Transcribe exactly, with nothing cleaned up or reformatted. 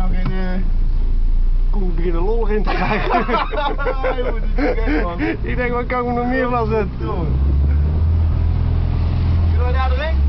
nou geen... Uh... Kom ik beginnen lollig in te krijgen. Je moet niet vergeten, man. Ik denk, wat kan ik er nog meer van zetten? Zullen we daar doorheen?